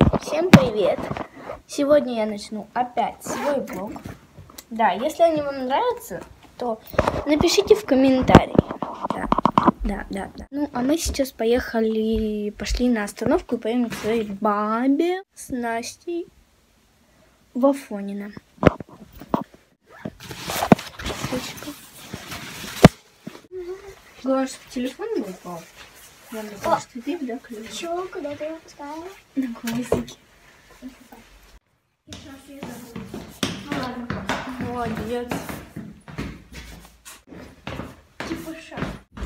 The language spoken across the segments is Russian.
Всем привет! Сегодня я начну опять свой влог. Да, если они вам нравятся, то напишите в комментарии. Да. Ну, а мы сейчас пошли на остановку и поедем к своей бабе с Настей в Афонино. Главное, чтобы телефон не упал. Надо, что ты, да, ключ. Чего? Куда ты его поставила? На гвоздике. Молодец. Типа шаг.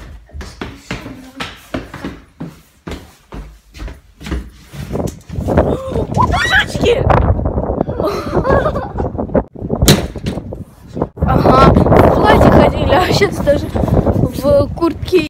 Божечки! Ага, в платье ходили, а сейчас даже в куртке.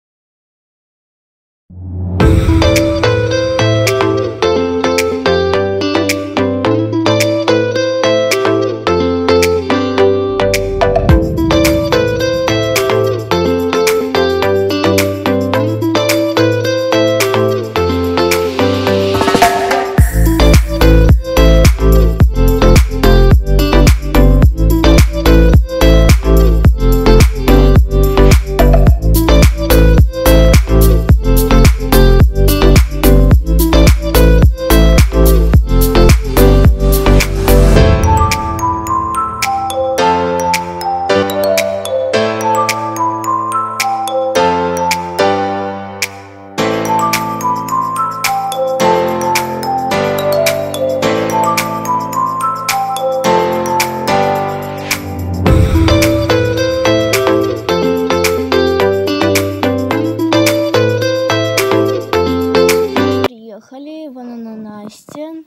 Вон она, Настя.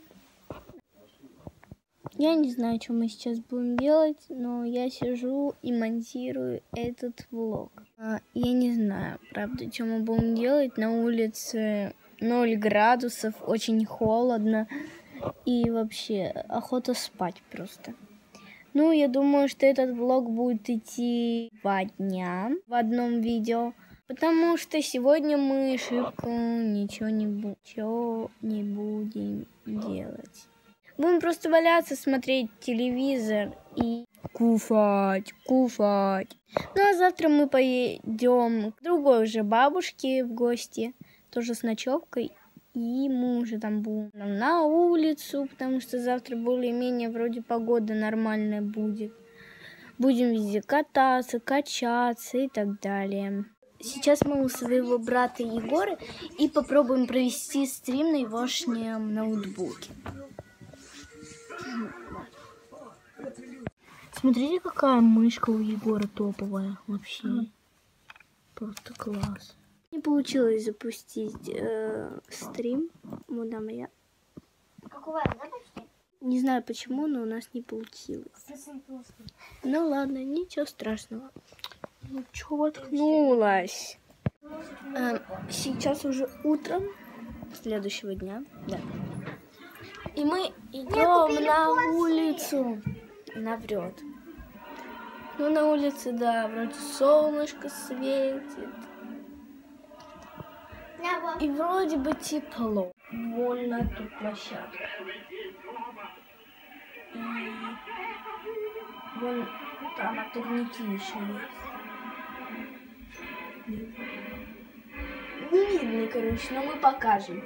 Я не знаю, что мы сейчас будем делать, но я сижу и монтирую этот влог. Я не знаю, правда, что мы будем делать. На улице 0 градусов, очень холодно. И вообще, охота спать просто. Ну, я думаю, что этот влог будет идти 2 дня в одном видео. Потому что сегодня мы шибко ничего не будем делать. Будем просто валяться, смотреть телевизор и кушать. Ну а завтра мы поедем к другой уже бабушке в гости, тоже с ночевкой. И мы уже там будем на улицу, потому что завтра более-менее вроде погода нормальная будет. Будем везде кататься, качаться и так далее. Сейчас мы у своего брата Егора и попробуем провести стрим на егошнем ноутбуке. Смотрите, какая мышка у Егора топовая вообще. Просто класс. Не получилось запустить стрим. Вот там я. Какого, да, почти? Не знаю почему, но у нас не получилось. Ну ладно, ничего страшного. Ну чё воткнулась? Сейчас уже утром следующего дня, да. И мы идем на улицу. Наврет. Ну на улице, да, вроде солнышко светит. И вроде бы тепло. Вон на ту площадку. И вон там турники еще есть. Не видно, короче, но мы покажем.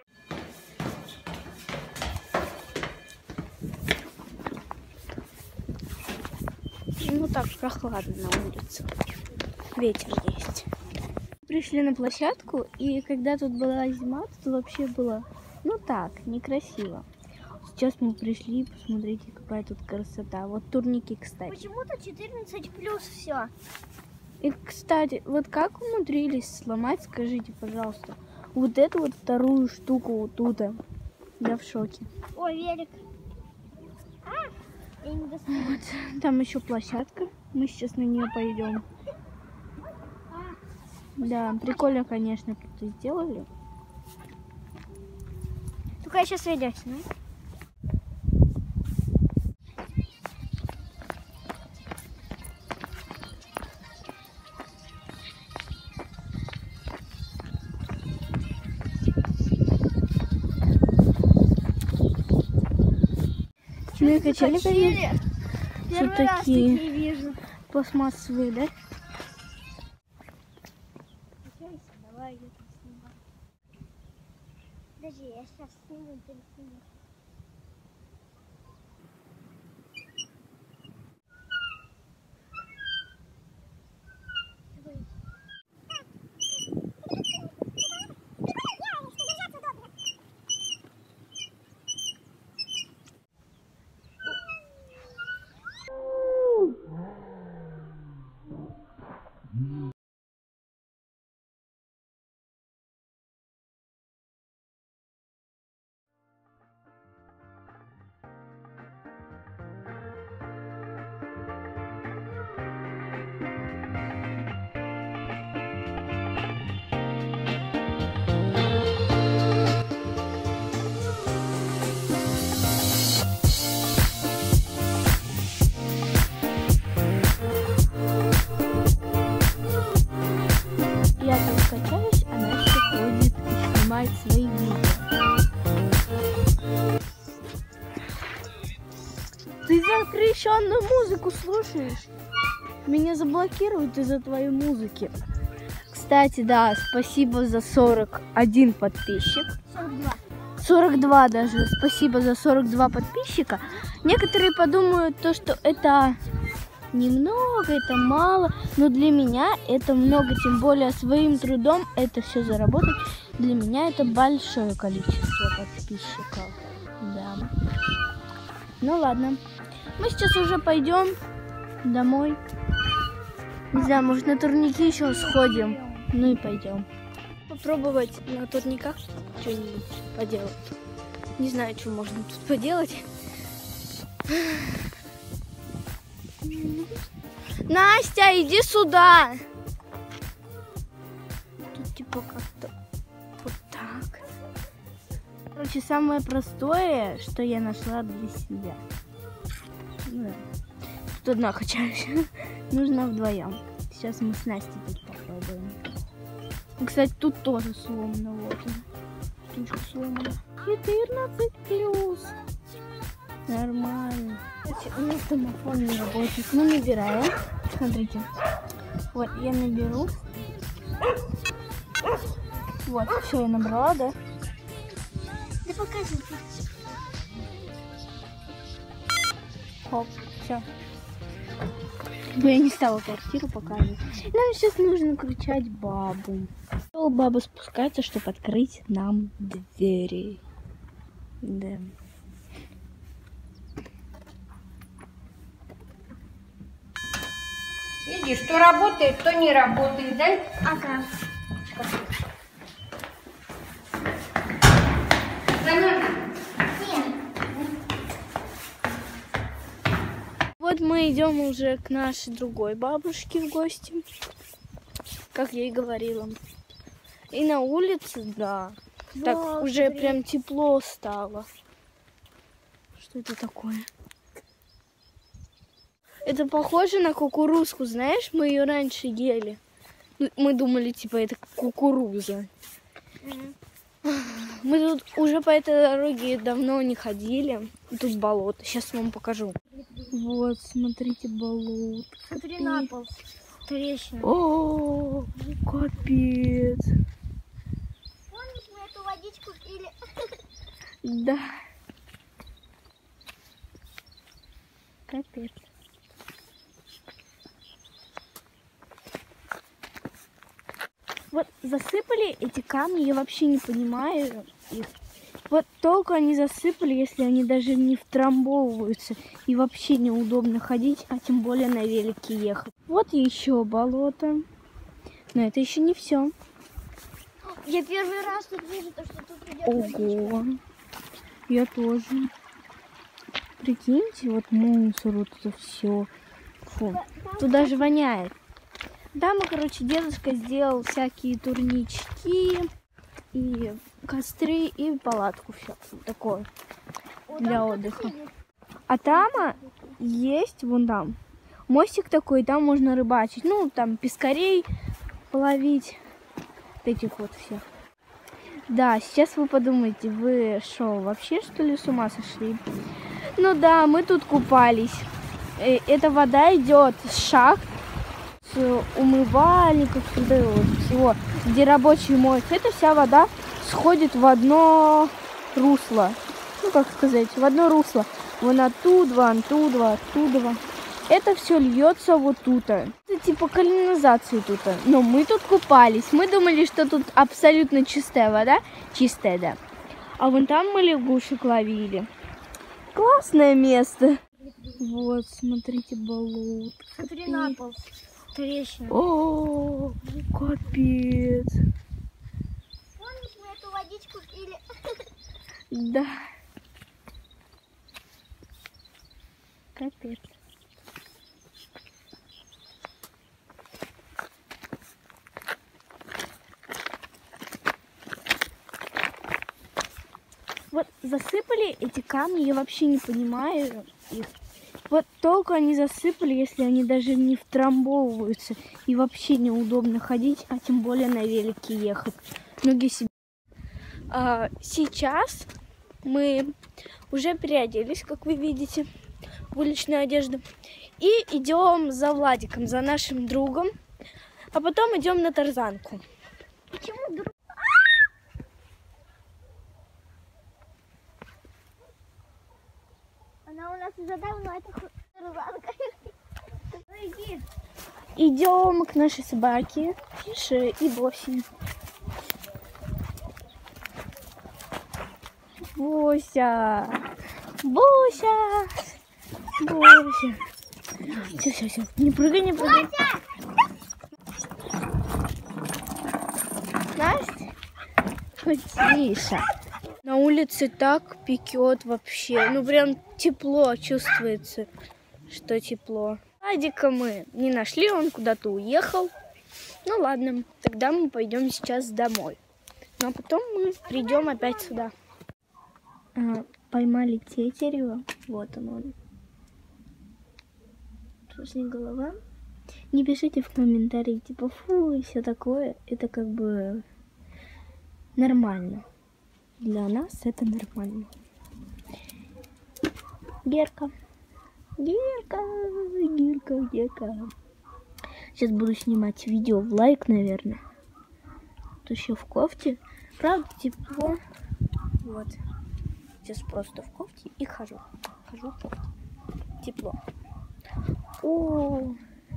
Ну так, прохладно на улице. Ветер есть. Пришли на площадку, и когда тут была зима, тут вообще было, ну так, некрасиво. Сейчас мы пришли, посмотрите, какая тут красота. Вот турники, кстати. Почему-то 14+ все. И, кстати, вот как умудрились сломать, скажите, пожалуйста, вот эту вот вторую штуку вот тут. Я в шоке. Ой, велик. Я не достану. Вот, там еще площадка. Мы сейчас на нее пойдем. Да, прикольно, конечно, тут сделали. Только я сейчас видишь, ну? Ну и качели, конечно, Первый раз такие такие вижу. пластмассовые, да? Давай я там снимаю. Подожди, я сейчас сниму телефон. Я там качаюсь, а Настя ходит и снимает свои видео. Ты запрещенную музыку слушаешь? Меня заблокируют из-за твоей музыки. Кстати, да, спасибо за 41 подписчик. 42. 42 даже. Спасибо за 42 подписчика. Некоторые подумают, то, что это немного, это мало. Но для меня это много, тем более своим трудом это все заработать. Для меня это большое количество подписчиков. Да. Ну ладно. Мы сейчас уже пойдем домой. Не знаю, может на турники еще сходим. Ну и пойдем. Попробовать на турниках что-нибудь поделать. Не знаю, что можно тут поделать. Настя, иди сюда! Тут типа как-то вот так. Короче, самое простое, что я нашла для себя. Да. Тут одна качаюсь. Нужно вдвоем. Сейчас мы с Настей тут попробуем. Кстати, тут тоже сломано. Вот он. Штучка сломана. 14+. Нормально. У нас домофон не работает. Мы набираем. Смотрите. Вот, я наберу. Вот, все, я набрала, да? Да покажи. Хоп, все. Я не стала квартиру показывать. Нам сейчас нужно кричать бабу. Баба спускается, чтобы открыть нам двери. Да. Видишь, что работает, то не работает, да? Ага. Вот мы идем уже к нашей другой бабушке в гости, как я и говорила. И на улице, да, так Вау, уже смотри. прям тепло стало. Что это такое? Это похоже на кукурузку, знаешь, мы ее раньше ели. Мы думали, типа, это кукуруза. Мы тут уже по этой дороге давно не ходили. Тут болото. Сейчас вам покажу. Вот, смотрите, болото. Смотри на пол. Трещина. О, капец. Помнишь, мы эту водичку пили? Да. Капец. Вот засыпали эти камни, я вообще не понимаю их. Вот только они засыпали, если они даже не втрамбовываются. И вообще неудобно ходить, а тем более на велике ехать. Вот еще болото. Но это еще не все. Я первый раз тут вижу, то, что тут идет водичка. Ого. Я тоже. Прикиньте, вот мусор, вот это все. Фу. Тут даже воняет. Да, мы, короче, дедушка сделал всякие турнички и костры и палатку, все такое для отдыха. А там есть, вон там, мостик такой, там можно рыбачить. Ну, там пескарей половить, вот этих вот всех. Да, сейчас вы подумаете, вы что, вообще что ли с ума сошли? Ну да, мы тут купались. Эта вода идет с шахт, с умывальников, всего, где рабочие моются. Эта вся вода сходит в одно русло. Ну, как сказать, в одно русло. Вон оттуда. Это все льется вот тут. Это типа канализации тут. Но мы тут купались. Мы думали, что тут абсолютно чистая вода. Чистая, да. А вон там мы лягушек ловили. Классное место. Вот, смотрите, болото. Смотри на пол. Трещина. О, капец. Помнишь, мы эту водичку пили? Да. Капец. Вот засыпали эти камни, я вообще не понимаю их. Вот только они засыпали, если они даже не втрамбовываются. И вообще неудобно ходить, а тем более на велике ехать. Ноги себе. Сейчас мы уже переоделись, как вы видите, в уличную одежду. И идем за Владиком, за нашим другом. А потом идем на тарзанку. Почему друг? Она у нас уже давно, это тарзанка. Иди. Идем к нашей собаке Фише и Босе. Бося! Бося! Бося! Все. Не прыгай, не прыгай. Настя? Тише. На улице так пекет вообще. Ну прям тепло чувствуется, что тепло. Владика мы не нашли, он куда-то уехал. Ну ладно, тогда мы пойдем сейчас домой. Ну а потом мы придем опять сюда. Поймали тетерева. Вот он. Возле голова. Не пишите в комментарии, типа, фу, и все такое. Это как бы нормально. Для нас это нормально. Герка. Сейчас буду снимать видео в лайк, наверное. Тут еще в кофте. Правда, тепло. Вот. Сейчас просто в кофте и хожу. Хожу в кофте. Тепло. О,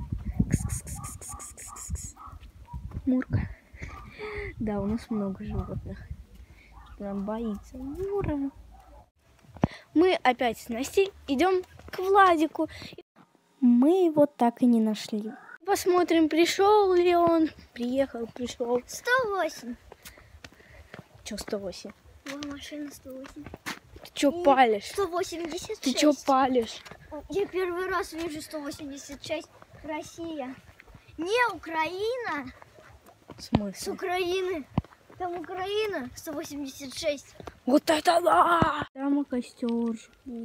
Мурка. Да, у нас много животных. Прям боится. Мура. Мы опять с Настей идем к Владику. Мы его так и не нашли. Посмотрим, пришел ли он. Приехал, пришел. 108. Че 108? Вон машина 108. Ты че палишь? 186. Ты че палишь? Я первый раз вижу 186. Россия. Не Украина. В С смысле? Украины. Там Украина 186. Вот это да! Там костер.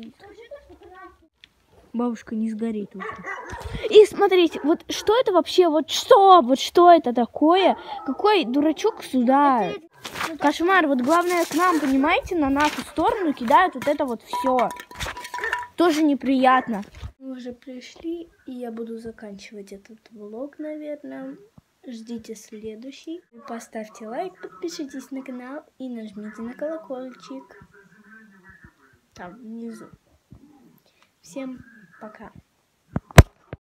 Бабушка не сгорит уже. И смотрите, вот что это вообще? Вот что это такое? Какой дурачок сюда? Кошмар. Вот главное к нам, понимаете, на нашу сторону кидают вот это вот все. Тоже неприятно. Мы уже пришли, и я буду заканчивать этот влог, наверное. Ждите следующий. Поставьте лайк, подпишитесь на канал и нажмите на колокольчик. Там внизу. Всем пока.